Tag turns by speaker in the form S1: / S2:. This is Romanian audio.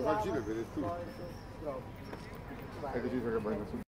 S1: facile, vedeți tu. Hai deciso che vai da su.